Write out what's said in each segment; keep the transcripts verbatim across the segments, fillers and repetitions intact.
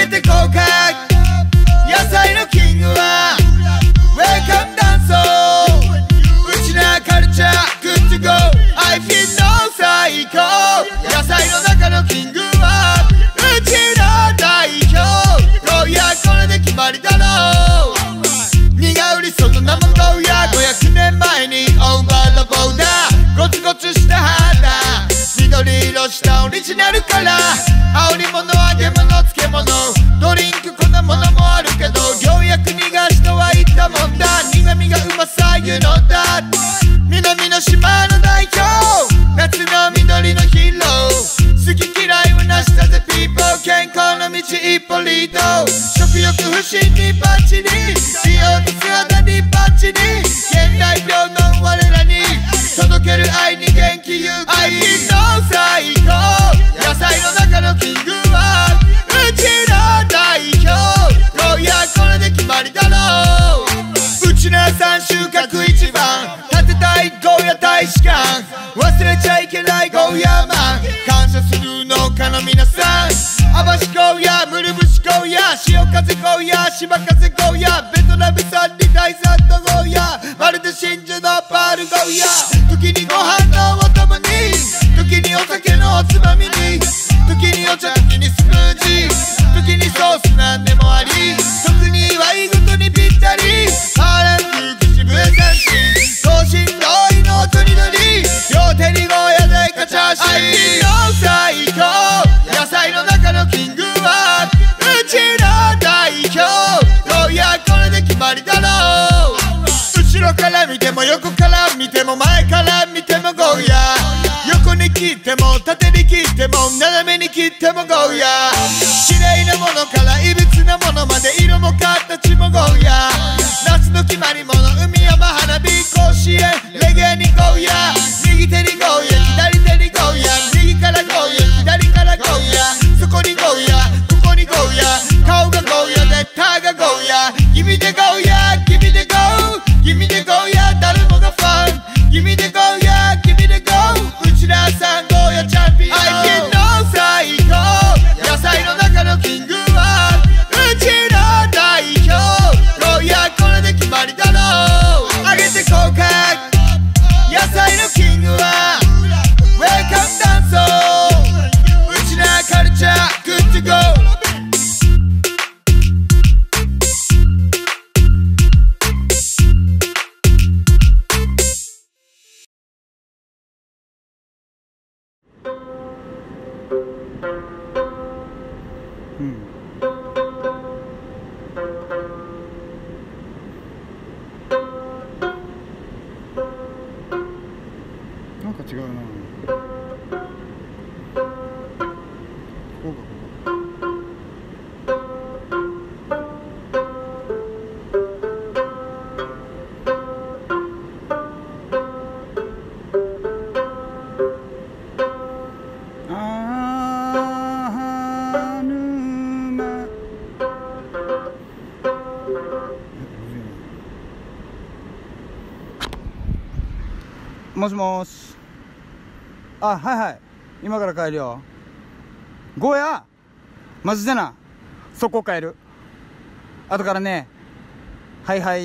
てこうか。野菜のキングはウェルカムダンソー。うちなカルチャーグッドゴー。 I feel no 最高。野菜の中のキングはうちの代表。ゴーヤこれで決まりだろう。苦売りその名もゴーヤ。ごひゃくねんまえにオーバーザボーダー。ゴツゴツした肌、緑色したオリジナルカラー。羽織物揚げ物漬物ドリンクこんなものもあるけど、ようやく逃がしとは言ったもんだ。苦味がうまさ言うのだ。南の島の代表、夏の緑のヒーロー。好き嫌いはなしだぜ people。 健康の道一歩リード。食欲不振にバッチリ、美容と素肌にバッチリ。現代病の我らに届ける愛に元気勇気。愛の最高。野菜の中のキングはうちの代表。ゴーヤこれで決まりだろう。うちのさん収穫一番。立てたいゴーヤ大使館。忘れちゃいけないゴーヤマン。感謝する農家の皆さん。網走ゴーヤ、ムルブシゴーヤ、潮風ゴーヤ、島風ゴーヤ、ベトナム産に第三のゴーヤ、まるで真珠のパールゴーヤ。時にご飯のお供に、時にお酒のおつまみに、時にお茶、時にスムージー、時にソースなんでもあり、特に祝い事にぴったり。ハーラン空口笛三振、等身大のとりどり、両手にゴーヤ大カチャーシー。愛の最高。野菜の中のキングはうちの代表。ゴーヤこれで決まりだろう。後ろから見ても横から見ても前から見てもゴーヤ。横に切っても縦に切っても斜めに切ってもゴーヤ。綺麗なものからいびつなものまで色も形もゴーヤ。夏の決まりもの海山花火甲子園レゲエにゴーヤ。右手にゴーヤ左手にゴーヤ。右からゴーヤ左からゴーヤ。そこにゴーヤここにゴーヤ。顔がゴーヤでタがゴーヤ。ギミでゴーヤギミでゴーギミでゴーヤ。誰もがファンギミでゴーヤギミでゴー。うちらさんゴーヤチャンピオン。愛犬の最高。野菜の中のキングはうちの代表。ゴーヤこれで決まりだろう。揚げてこうか。野菜のキングはウェルカムダンソー。うちなカルチャーグッドゴー。 うん、なんか違うな。こうかもしもし。あ、はいはい、今から帰るよ。ゴーヤマジでな、速攻帰る。後からね。はいはい。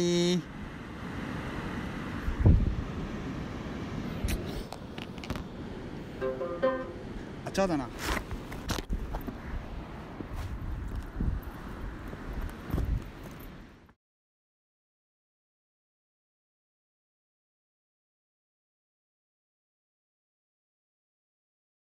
あ、ちゃうだな。